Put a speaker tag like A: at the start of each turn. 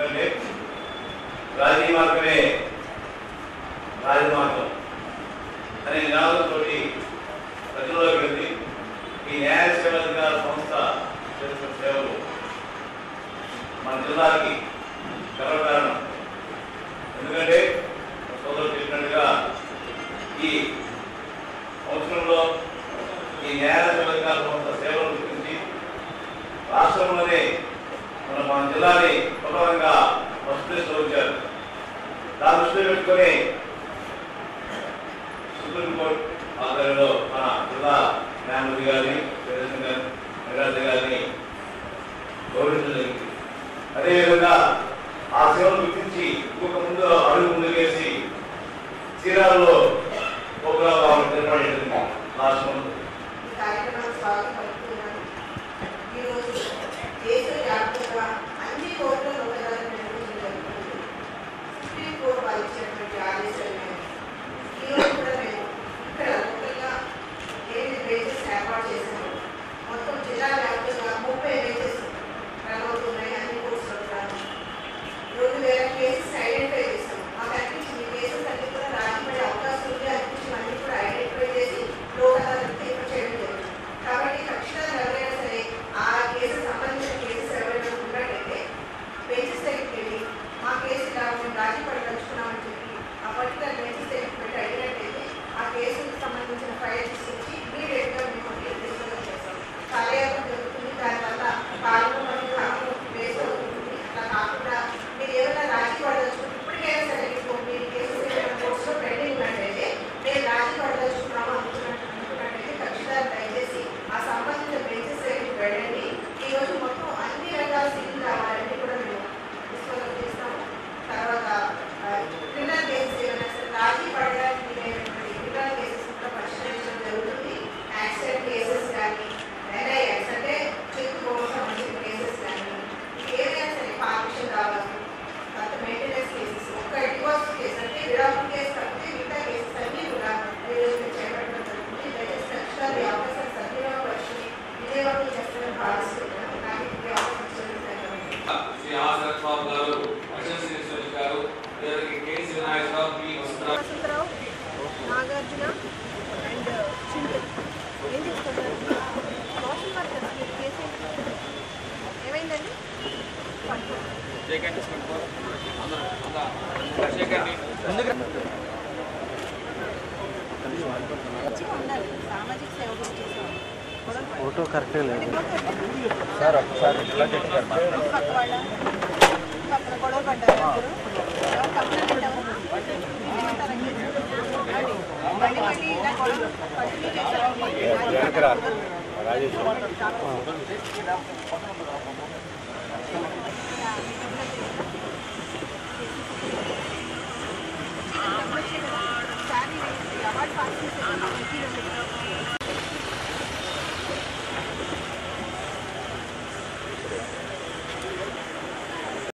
A: ఎందుకంటే రాజీ మార్గమే రాజమార్గం అనే నినాదంతో ప్రజల్లోకి వెళ్ళి ఈ న్యాయ సేవాధికార సంస్థ చేస్తున్న సేవలు మన జిల్లాకి గర్వకారణం. ఎందుకంటే సోదరులు చెప్పినట్టుగా ఈ సంవత్సరంలో ఈ న్యాయ సేవాధికార సంస్థ సేవలను గురించి రాష్ట్రంలోనే మన జిల్లాని ప్రధానంగా ఫస్ట్ వచ్చారు. దాని దృష్టిలో పెట్టుకొని సుప్రీంకోర్టు ఆధ్వర్యంలో మన జిల్లా న్యాయమూర్తి గారిని మెగారెడ్డి గారిని గౌరవించడం జరిగింది. అదేవిధంగా ఆ సేవలు గుర్తించి ఇంకొక ముందు అడుగు ముందుకు వేసి చీరాలలో ప్రోగ్రాం ఏర్పాటు జరిగింది last month.
B: Nagarjuna and Chintu ఏం చేస్తారు సోషల్ వర్కర్ కేసు ఏమైందండి? సామాజిక సేవ గురించి ఫోటో కరెక్ట్ లేదు సార్. ఒకసారి పక్కన గొడవ పడ్డారు. అవార్డు పాస్ చేసే